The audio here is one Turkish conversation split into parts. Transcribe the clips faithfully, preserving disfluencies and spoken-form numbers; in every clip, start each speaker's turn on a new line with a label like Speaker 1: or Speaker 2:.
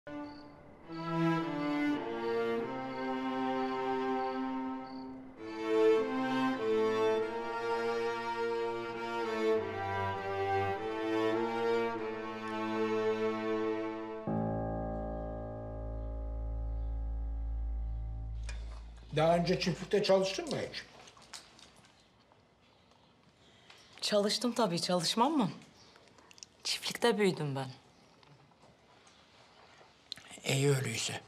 Speaker 1: Daha önce çiftlikte çalıştın mı hiç?
Speaker 2: Çalıştım tabii, çalışmam mı? Çiftlikte büyüdüm ben.
Speaker 1: İyi öyleyse.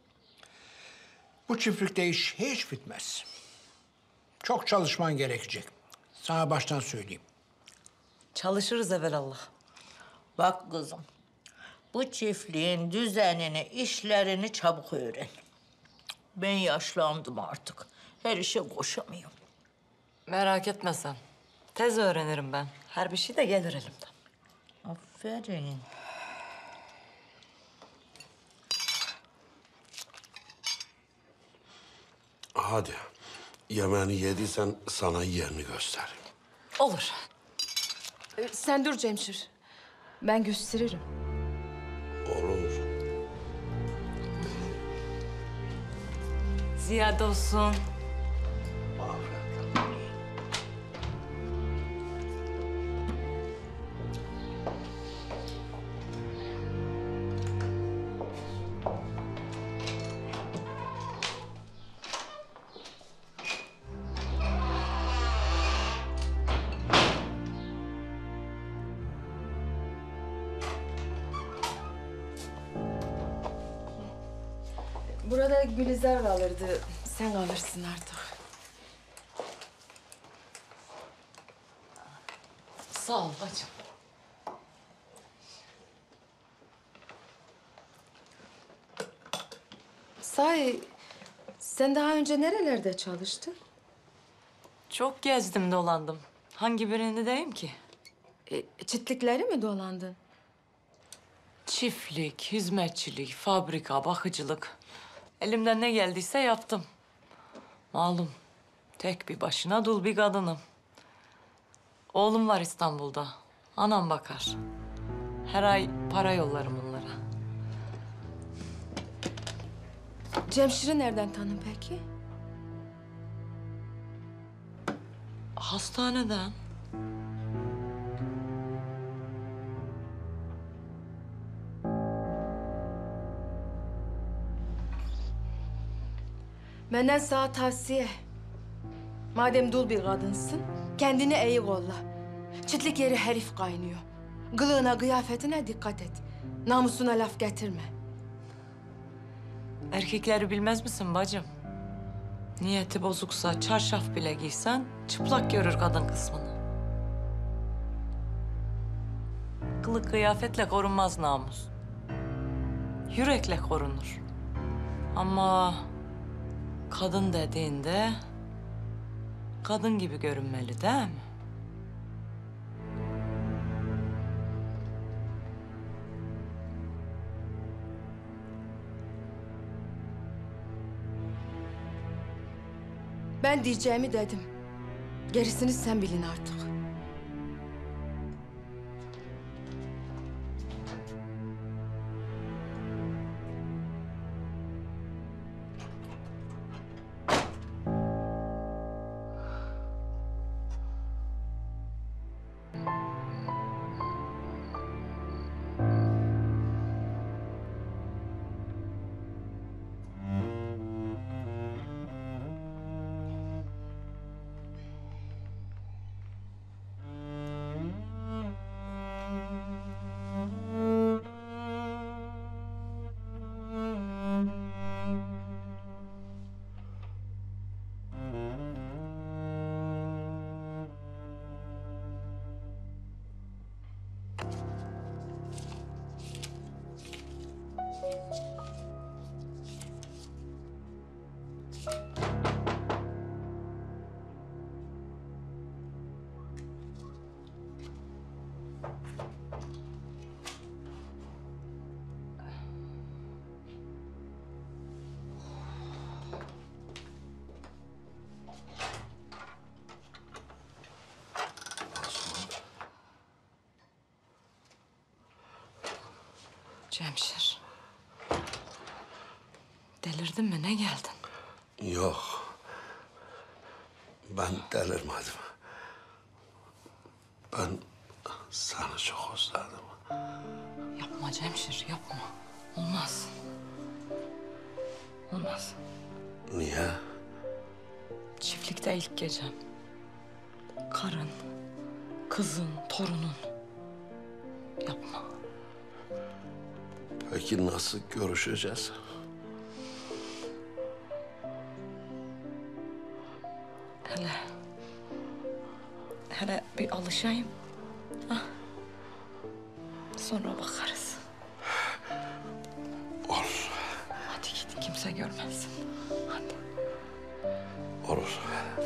Speaker 1: Bu çiftlikte iş hiç bitmez. Çok çalışman gerekecek. Sana baştan söyleyeyim.
Speaker 2: Çalışırız evelallah.
Speaker 3: Bak kızım, bu çiftliğin düzenini, işlerini çabuk öğren. Ben yaşlandım artık. Her işe koşamıyorum.
Speaker 2: Merak etme sen. Tez öğrenirim ben. Her bir şey de gelir elimden.
Speaker 3: Aferin.
Speaker 4: Hadi. Yemeğini yediysen sana yerini göstereyim.
Speaker 2: Olur.
Speaker 5: Ee, Sen dur Cemşir. Ben gösteririm.
Speaker 4: Olur.
Speaker 2: Ziyade olsun.
Speaker 5: Burada Gülizar kalırdı. Sen kalırsın artık.
Speaker 2: Sağ ol bacım.
Speaker 5: Sahi, sen daha önce nerelerde çalıştın?
Speaker 2: Çok gezdim dolandım. Hangi birini diyeyim ki?
Speaker 5: E, çiftlikleri mi dolandın?
Speaker 2: Çiftlik, hizmetçilik, fabrika, bakıcılık. Elimden ne geldiyse yaptım. Malum, tek bir başına dul bir kadınım. Oğlum var İstanbul'da. Anam bakar. Her ay para yollarım onlara.
Speaker 5: Cemşir'i nereden tanın peki?
Speaker 2: Hastaneden.
Speaker 5: Benden sana tavsiye. Madem dul bir kadınsın, kendini iyi kolla. Çitlik yeri herif kaynıyor. Kılığına, kıyafetine dikkat et. Namusuna laf getirme.
Speaker 2: Erkekleri bilmez misin bacım? Niyeti bozuksa çarşaf bile giysen çıplak görür kadın kısmını. Kılık kıyafetle korunmaz namus. Yürekle korunur. Ama kadın dediğinde kadın gibi görünmeli değil mi?
Speaker 5: Ben diyeceğimi dedim. Gerisini sen bilin artık.
Speaker 2: Cemşir. Delirdin mi? Ne geldin?
Speaker 4: Yok. Ben delirmedim. Ben seni çok özledim.
Speaker 2: Yapma Cemşir, yapma. Olmaz. Olmaz.
Speaker 4: Niye?
Speaker 2: Çiftlikte ilk gecem. Karın, kızın, torunun. Yapma.
Speaker 4: Peki nasıl görüşeceğiz?
Speaker 2: Hele... Hele bir alışayım. Ah. Sonra bakarız.
Speaker 4: Olur.
Speaker 2: Hadi git, kimse görmesin. Hadi.
Speaker 4: Olur.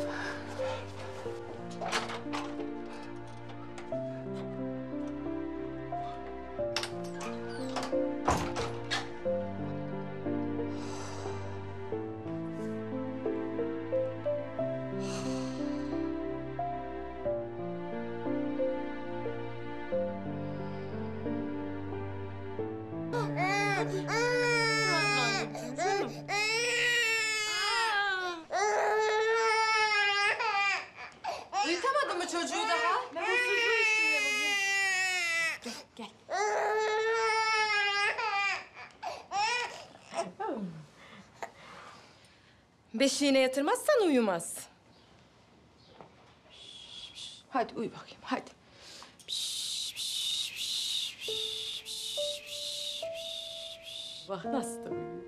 Speaker 5: Uyutamadın mı çocuğu daha? Ne huysuzluğu üstünde bugün. Gel, gel. Beşiğine yatırmazsan uyumaz. Hadi uyu bakayım, hadi. Bak nasıl da uyuyor.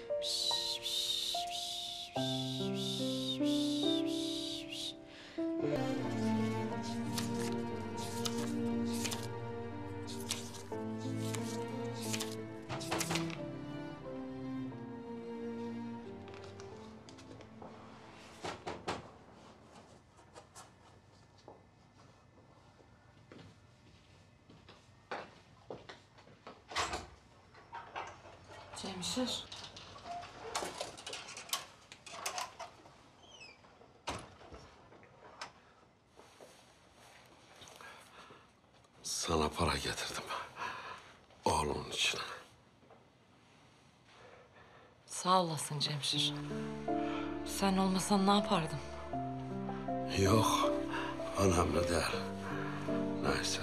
Speaker 2: Cemşir.
Speaker 4: Sana para getirdim. Oğlun için.
Speaker 2: Sağ olasın Cemşir. Sen olmasan ne yapardım?
Speaker 4: Yok. Önemli değil. Neyse.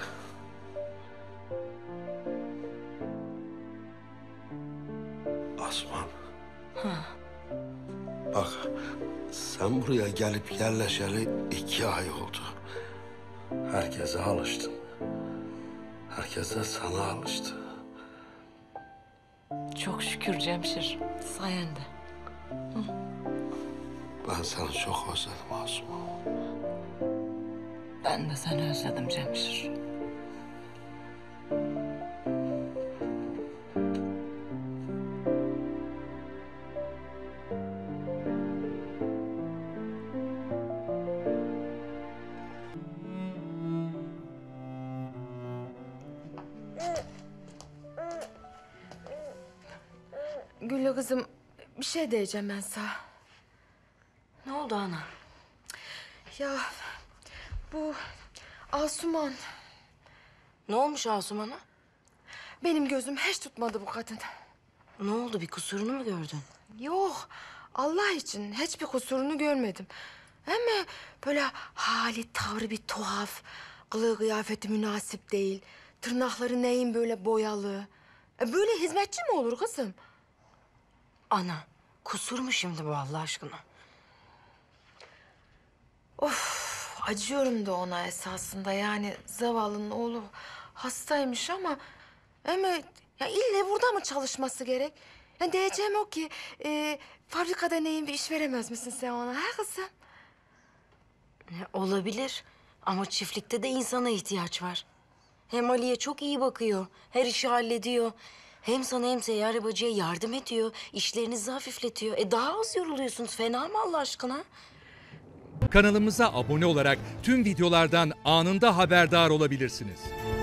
Speaker 4: Asman. Bak, sen buraya gelip yerleşeli iki ay oldu. Herkese alıştın. Herkes de sana alıştı.
Speaker 2: Çok şükür Cemşir. Sayende.
Speaker 4: Ben seni çok özledim Asman.
Speaker 2: Ben de seni özledim Cemşir.
Speaker 5: Güllü kızım, bir şey diyeceğim ben sana.
Speaker 2: Ne oldu ana?
Speaker 5: Ya bu Asuman,
Speaker 6: Ne olmuş Asuman'a?
Speaker 5: benim gözüm hiç tutmadı bu kadın.
Speaker 6: Ne oldu, bir kusurunu mu gördün?
Speaker 5: Yok, Allah için hiçbir kusurunu görmedim. Ama böyle hali, tavrı bir tuhaf. Kılığı kıyafeti münasip değil. Tırnakları neyin böyle boyalı. E böyle hizmetçi mi olur kızım?
Speaker 6: Ana, kusur mu şimdi bu Allah aşkına?
Speaker 5: Of, acıyorum da ona esasında. Yani zavallının oğlu hastaymış ama... Ama ya ille burada mı çalışması gerek? Ya diyeceğim o ki... E, fabrikada neyin bir iş veremez misin sen ona, ha kızım?
Speaker 6: E, olabilir ama çiftlikte de insana ihtiyaç var. Hem Ali'ye çok iyi bakıyor, her işi hallediyor. Hem sana hem Seyyare Bacı'ya yardım ediyor, işlerinizi hafifletiyor. E daha az yoruluyorsunuz, fena mı Allah aşkına?
Speaker 7: Kanalımıza abone olarak tüm videolardan anında haberdar olabilirsiniz.